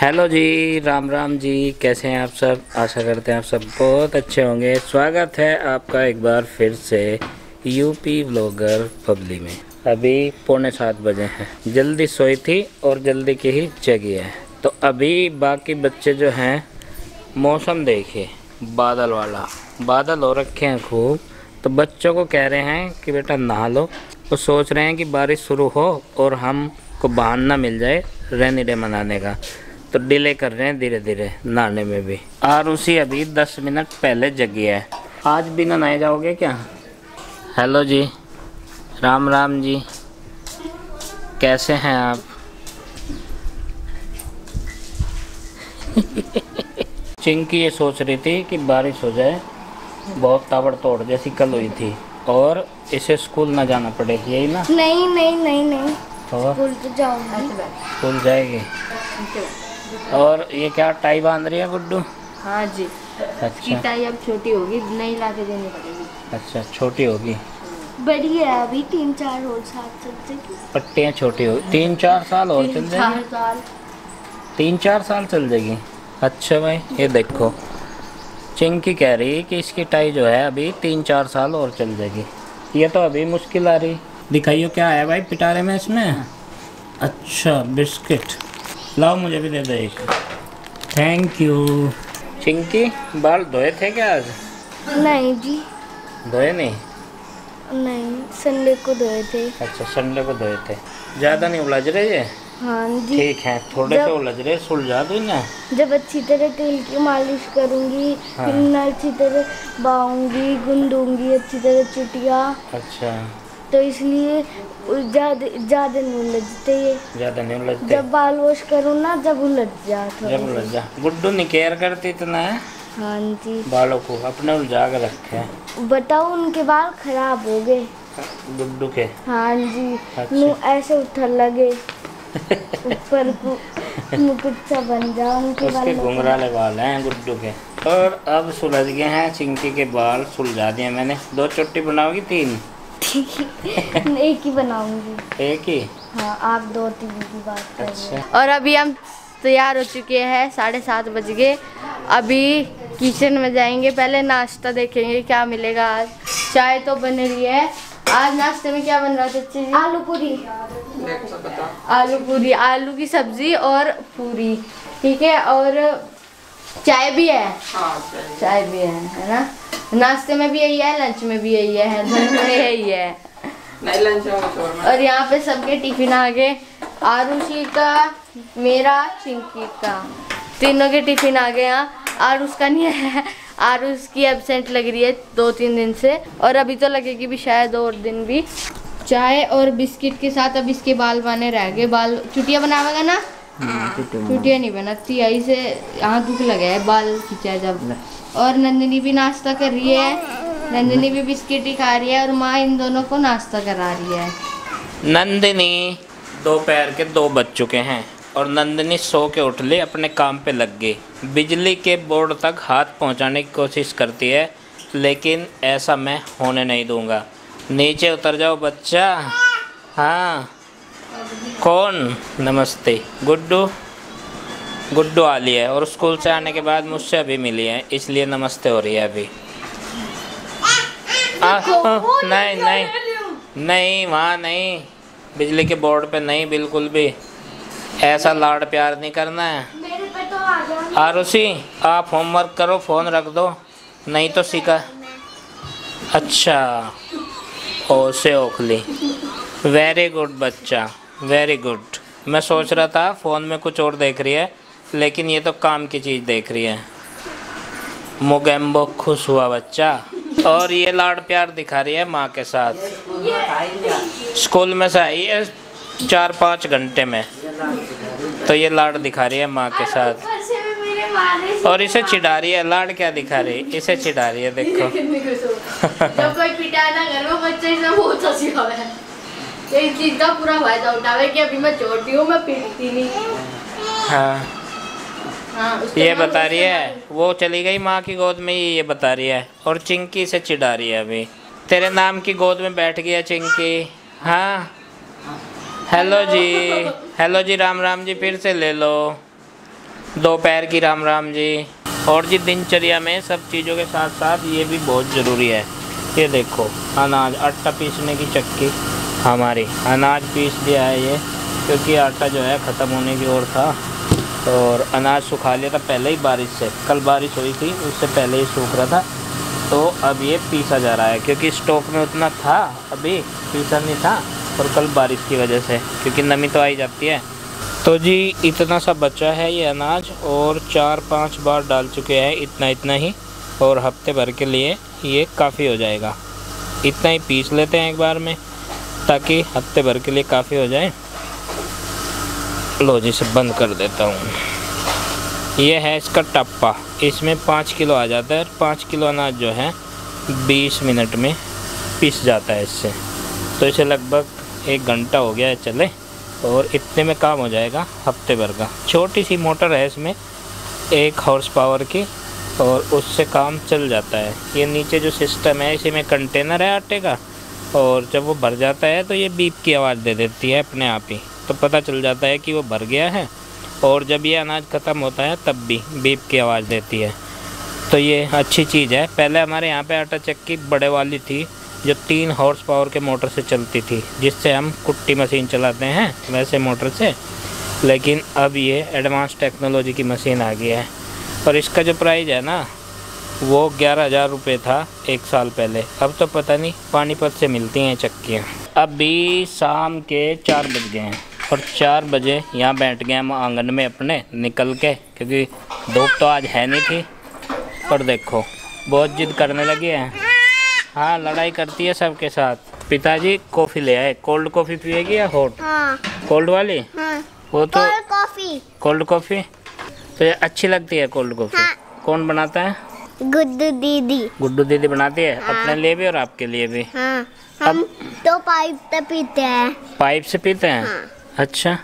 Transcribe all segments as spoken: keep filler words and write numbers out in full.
Hello जी, राम राम जी। कैसे हैं आप सब? आशा करते हैं आप सब बहुत अच्छे होंगे। स्वागत है आपका एक बार फिर से यूपी व्लॉगर पब्लिक में। अभी पौने सात बजे हैं। जल्दी सोई थी और जल्दी की ही जगी है। तो अभी बाकी बच्चे जो हैं, मौसम देखिए, बादल वाला बादल हो रखे हैं खूब। तो बच्चों को कह रहे हैं कि बेटा नहा लो। वो सोच रहे हैं कि बारिश शुरू हो और हमको बहाना मिल जाए रेनी डे मनाने का, तो डिले कर रहे हैं धीरे धीरे नहाने में भी। और उसी अभी दस मिनट पहले जगी है। आज बिना नहाए जाओगे क्या? हेलो जी, राम राम जी, कैसे हैं आप? चिंकी ये सोच रही थी कि बारिश हो जाए बहुत ताबड़तोड़ जैसी कल हुई थी और इसे स्कूल ना जाना पड़े, यही ना? नहीं नहीं नहीं नहीं तो स्कूल तो जाऊंगी। स्कूल जाएगी। और ये क्या टाई बांध रही है गुड्डू? हाँ जी। अच्छा, टाई अब छोटी होगी, नई ला के देनी पड़ेगी। अच्छा छोटी होगी। बड़ी है अभी, तीन चार और साल चल जाएगी। पट्टियाँ छोटी होगी, तीन चार साल और चल चार जाएगी। साल तीन चार साल चल जाएगी। अच्छा भाई, ये देखो चिंकी कह रही कि इसकी टाई जो है अभी तीन चार साल और चल जाएगी। ये तो अभी मुश्किल आ रही। दिखाइयो क्या है भाई पिटारे में इसमें। अच्छा बिस्किट, लाओ मुझे भी दे दो एक। Thank you. चिंकी बाल धोए थे क्या आज? नहीं जी, धोए नहीं? नहीं संडे को धोए थे। अच्छा संडे को धोए थे। ज़्यादा नहीं उलझ रहे ये? हाँ जी। ठीक है, थोड़े जब- से उलझ रहे, सुलझा दो ना। जब अच्छी तरह तेल की मालिश करूंगी, हाँ। फिर मैं अच्छी तरह बाऊंगी, गूंदूंगी अच्छी तरह चुटिया, अच्छा, तो इसलिए ज्यादा ज्यादा नहीं उलझते ये। ज़्यादा नहीं उलझते। जब बाल वॉश करूँ ना, जब उलझ जाता जब उलझ जा। गुड्डू नहीं केयर करती इतना है हाँ जी। बालों को, अपने उलझा कर रखे हैं। बताओ, उनके बाल खराब हो गए। गुड्डू के? हाँ जी। अच्छा। मुँह ऐसे उठर लगे ऊपर को, मुकुट सा बन जा उनके उसके बालों का। घुंघराले बाल हैं गुड्डू के। और अब सुलझ गए हैं चिंकी के बाल, सुलझा दिए मैंने। दो चुट्टी बनाओगी? तीन? एक ही बनाऊंगी। एक ही? हाँ, आप दो तीन की बात कर रहे अच्छा, हो। और अभी हम तैयार हो चुके हैं, साढ़े सात बज गए। अभी किचन में जाएंगे, पहले नाश्ता देखेंगे क्या मिलेगा आज। चाय तो बन रही है। आज नाश्ते में क्या बन रहा है चच्ची जी? आलू पूरी। आलू पूरी, आलू की सब्जी और पूरी, ठीक है। और चाय भी है। चाय भी है, है ना? नाश्ते में भी यही है, लंच में भी यही है, दोनों में यही है। नहीं लंच में। और यहाँ पे सबके टिफिन आ गए। आरुषि का, मेरा, चिंकी का, तीनों के टिफिन आ गए। यहाँ आरुष का नहीं है, आरुष की एब्सेंट लग रही है दो तीन दिन से, और अभी तो लगेगी भी शायद और दिन भी। चाय और बिस्किट के साथ अब इसके बाल बने रह गए। बाल चुटिया बनावेगा ना? चुटिया नहीं बनाती, यही से यहाँ दुख लगा है बाल खींचा जब। और नंदिनी भी नाश्ता कर रही है, नंदिनी भी बिस्किट ही खा रही है, और माँ इन दोनों को नाश्ता करा रही है। नंदिनी दोपहर के दो बज चुके हैं और नंदिनी सो के उठ ली, अपने काम पे लग गई। बिजली के बोर्ड तक हाथ पहुंचाने की कोशिश करती है, लेकिन ऐसा मैं होने नहीं दूंगा। नीचे उतर जाओ बच्चा। हाँ, कौन? नमस्ते। गुड्डू? गुड्डू आ ली है और स्कूल से आने के बाद मुझसे अभी मिली है, इसलिए नमस्ते हो रही है अभी। आ, आ, नहीं नहीं नहीं, वहाँ नहीं, बिजली के बोर्ड पे नहीं, बिल्कुल भी ऐसा लाड़ प्यार नहीं करना है। मेरे पे तो आ जाओ। आरुषि आप होमवर्क करो, फ़ोन रख दो, नहीं तो सीखा। अच्छा, ओ से ओखली, वेरी गुड बच्चा, वेरी गुड। मैं सोच रहा था फ़ोन में कुछ और देख रही है, लेकिन ये तो काम की चीज़ देख रही है। मोगेम्बो खुश हुआ बच्चा। और ये लाड़ प्यार दिखा रही है माँ के साथ। स्कूल में से आई है चार पाँच घंटे में, तो ये लाड़ दिखा रही है माँ के साथ। और इसे चिढ़ा रही है। लाड़ क्या दिखा रही है? इसे चिढ़ा रही है, देखो। जब कोई पिटाना घर में बच्चा इसे बहुत हंसी आवे है। ये इस चीज का पूरा फायदा उठावे कि अभी मैं छोटी हूँ, मैं पीटती नहीं। हाँ, हाँ, उसके ये बाद बता रही उसके है बाद- वो चली गई माँ की गोद में, ये ये बता रही है। और चिंकी से चिढ़ा रही है अभी। तेरे नाम की गोद में बैठ गया चिंकी। हाँ, हेलो जी, हेलो जी, राम राम जी, फिर से ले लो। दोपहर की राम राम जी। और जी दिनचर्या में सब चीज़ों के साथ साथ ये भी बहुत ज़रूरी है। ये देखो अनाज, आटा पीसने की चक्की हमारी अनाज पीस दिया है ये, क्योंकि आटा जो है ख़त्म होने की ओर था और अनाज सुखा लिया था पहले ही बारिश से। कल बारिश हुई थी, उससे पहले ही सूख रहा था, तो अब ये पीसा जा रहा है क्योंकि स्टॉक में उतना था, अभी पीसा नहीं था और कल बारिश की वजह से, क्योंकि नमी तो आई जाती है। तो जी इतना सा बचा है ये अनाज और चार पांच बार डाल चुके हैं, इतना इतना ही, और हफ्ते भर के लिए ये काफ़ी हो जाएगा। इतना ही पीस लेते हैं एक बार में ताकि हफ्ते भर के लिए काफ़ी हो जाए। लो जी से बंद कर देता हूँ। ये है इसका टप्पा, इसमें पाँच किलो आ जाता है। पाँच किलो अनाज जो है बीस मिनट में पिस जाता है इससे। तो इसे लगभग एक घंटा हो गया है चले, और इतने में काम हो जाएगा हफ्ते भर का। छोटी सी मोटर है इसमें एक हॉर्स पावर की, और उससे काम चल जाता है। ये नीचे जो सिस्टम है इसी में कंटेनर है आटे का, और जब वो भर जाता है तो ये बीप की आवाज़ दे देती है अपने आप ही, तो पता चल जाता है कि वो भर गया है। और जब ये अनाज ख़त्म होता है तब भी बीप की आवाज़ देती है। तो ये अच्छी चीज़ है। पहले हमारे यहाँ पे आटा चक्की बड़े वाली थी जो तीन हॉर्स पावर के मोटर से चलती थी, जिससे हम कुट्टी मशीन चलाते हैं वैसे मोटर से, लेकिन अब ये एडवांस टेक्नोलॉजी की मशीन आ गई है। और इसका जो प्राइस है ना वो ग्यारह हज़ार रुपये था एक साल पहले, अब तो पता नहीं पानीपत से मिलती हैं चक्कियाँ। अभी शाम के चार बज गए हैं और चार बजे यहाँ बैठ गए हम आंगन में अपने निकल के, क्योंकि धूप तो आज है नहीं थी। और देखो बहुत जिद करने लगी है, हाँ लड़ाई करती है सबके साथ। पिताजी कॉफ़ी ले आए, कोल्ड कॉफ़ी पिएगी या हॉट? हाँ। कोल्ड वाली? हाँ। वो तो कोल्ड कॉफी। कोल्ड कॉफ़ी तो ये अच्छी लगती है कोल्ड कॉफ़ी। हाँ। कौन बनाता है? गुड्डू दीदी। गुड्डू दीदी बनाती है। हाँ। अपने लिए भी और आपके लिए भी? हाँ। हम तो पाइप से पीते हैं। पाइप से पीते हैं? हाँ। अच्छा,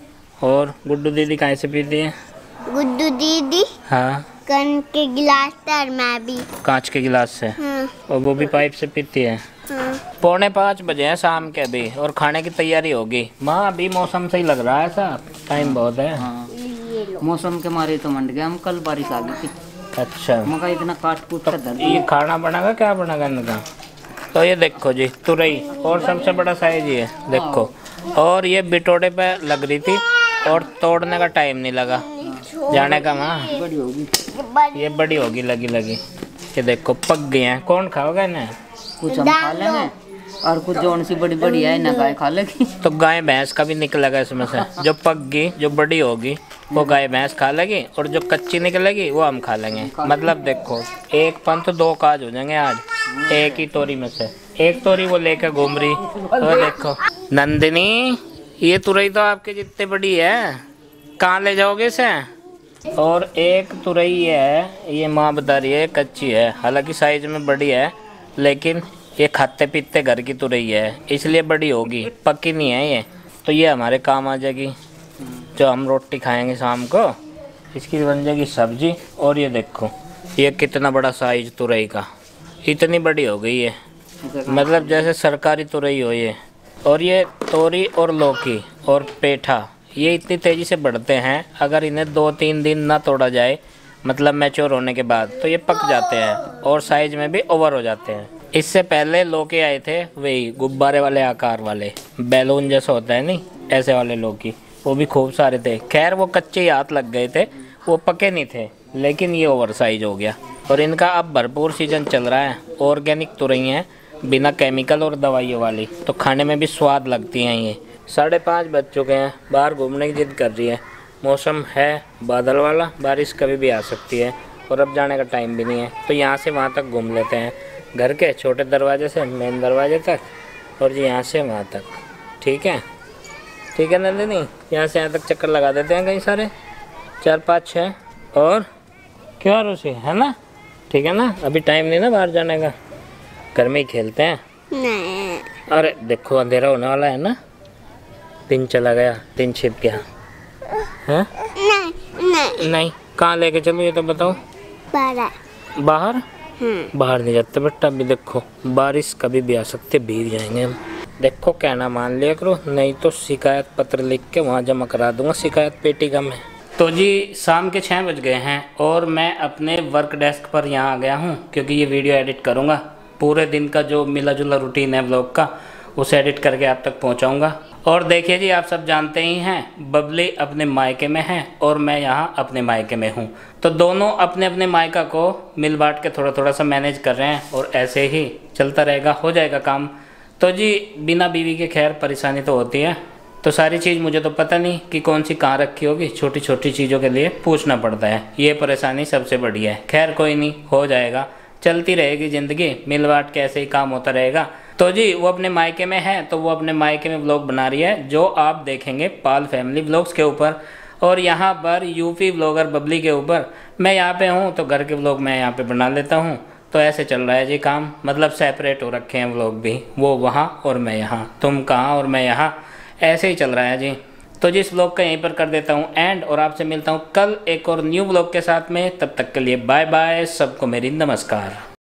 और गुड्डू दीदी कहाँ से पीती है? गुड्डू दीदी हाँ कन के गिलास पर, मैं भी कांच के गिलास से। हाँ। और वो भी पाइप से पीती है। हाँ। पौने पाँच बजे हैं शाम के अभी, और खाने की तैयारी होगी। माँ अभी मौसम सही लग रहा है साहब, टाइम बहुत है। हाँ। मौसम के मारे तो मंड गया हम, कल बारिश आ गई थी। अच्छा, मका इतना काट कूट कर धर ये खाना बनेगा, क्या बनेगा इनका? तो ये देखो जी तुरई, और सबसे बड़ा साइज ये देखो। और ये बिटोड़े पे लग रही थी और तोड़ने का टाइम नहीं लगा जाने का। माँ बड़ी होगी, ये बड़ी होगी लगी लगी। ये देखो पक गए हैं, कौन खाओगे इन्हें? कुछ हम खा लेंगे और कुछ जोन सी बड़ी बड़ी है ना गाय खा लेगी। तो गाय भैंस का भी निकलेगा इसमें से, जो पक गई जो बड़ी होगी वो गाय भैंस खा लेगी, और जो कच्ची निकलेगी वो हम खा लेंगे। मतलब देखो एक पंथ दो काज हो जाएंगे आज एक ही तोरी में से। एक तोरी वो लेकर घूम रही, तो देखो नंदिनी ये तुरई तो आपके जितने बड़ी है, कहाँ ले जाओगे इसे? और एक तुरई है ये माँ बता रही है कच्ची है, हालांकि साइज में बड़ी है, लेकिन ये खाते पीते घर की तुरई है इसलिए बड़ी होगी, पक्की नहीं है ये। तो ये हमारे काम आ जाएगी, जो हम रोटी खाएंगे शाम को, इसकी बन जाएगी सब्जी। और ये देखो ये कितना बड़ा साइज तुरई का, इतनी बड़ी हो गई है, मतलब जैसे सरकारी तुरई हो ये। और ये तोरी और लौकी और पेठा ये इतनी तेज़ी से बढ़ते हैं, अगर इन्हें दो तीन दिन ना तोड़ा जाए, मतलब मैच्योर होने के बाद, तो ये पक जाते हैं और साइज में भी ओवर हो जाते हैं। इससे पहले लौकी आए थे वही गुब्बारे वाले आकार वाले, बैलून जैसा होता है नहीं, ऐसे वाले लौकी, वो भी खूब सारे थे। खैर वो कच्चे ही हाथ लग गए थे, वो पके नहीं थे, लेकिन ये ओवर साइज हो गया। और इनका अब भरपूर सीजन चल रहा है। ऑर्गेनिक तुरई हैं, बिना केमिकल और दवाइयों वाली, तो खाने में भी स्वाद लगती हैं ये। साढ़े पाँच बज चुके हैं, बाहर घूमने की जिद कर रही है। मौसम है बादल वाला, बारिश कभी भी आ सकती है, और अब जाने का टाइम भी नहीं है, तो यहाँ से वहाँ तक घूम लेते हैं, घर के छोटे दरवाजे से मेन दरवाजे तक, और जी यहाँ से वहाँ तक। ठीक है ठीक है नंदिनी, यहाँ से यहाँ तक चक्कर लगा देते हैं कई सारे, चार पाँच छः, और क्यों रोसी है ना? ठीक है ना, अभी टाइम नहीं ना बाहर जाने का, घर में ही खेलते हैं। नहीं। अरे देखो अंधेरा होने वाला है ना, दिन चला गया, दिन छिप गया है। नहीं नहीं नहीं, कहाँ लेके चलो ये तो बताओ। बाहर। बाहर? हम्म। बाहर नहीं जाते बेटा, अभी देखो बारिश कभी भी आ सकती है, भीग जाएंगे हम। देखो कहना मान लिया करो, नहीं तो शिकायत पत्र लिख के वहाँ जमा करा दूंगा शिकायत पेटी का मैं। तो जी शाम के छः बज गए हैं और मैं अपने वर्क डेस्क पर यहाँ आ गया हूँ क्योंकि ये वीडियो एडिट करूँगा। पूरे दिन का जो मिला जुला रूटीन है व्लॉग का उसे एडिट करके आप तक पहुँचाऊँगा। और देखिए जी, आप सब जानते ही हैं बबली अपने मायके में है और मैं यहाँ अपने मायके में हूँ, तो दोनों अपने अपने मायका को मिल बांट के थोड़ा थोड़ा सा मैनेज कर रहे हैं और ऐसे ही चलता रहेगा, हो जाएगा काम। तो जी बिना बीवी के खैर परेशानी तो होती है, तो सारी चीज़ मुझे तो पता नहीं कि कौन सी कहाँ रखी होगी, छोटी छोटी चीज़ों के लिए पूछना पड़ता है। ये परेशानी सबसे बड़ी है। खैर कोई नहीं, हो जाएगा, चलती रहेगी ज़िंदगी, मिल बांट के ऐसे ही काम होता रहेगा। तो जी वो अपने मायके में है तो वो अपने मायके में व्लॉग बना रही है जो आप देखेंगे पाल फैमिली व्लॉग्स के ऊपर, और यहाँ पर यूपी व्लॉगर बबली के ऊपर। मैं यहाँ पे हूँ तो घर के व्लॉग मैं यहाँ पे बना लेता हूँ। तो ऐसे चल रहा है जी काम, मतलब सेपरेट हो रखे हैं व्लॉग भी, वो वहाँ और मैं यहाँ, तुम कहाँ और मैं यहाँ, ऐसे ही चल रहा है जी। तो जिस व्लॉग का यहीं पर कर देता हूँ एंड, और आपसे मिलता हूँ कल एक और न्यू व्लॉग के साथ में। तब तक के लिए बाय बाय, सबको मेरी नमस्कार।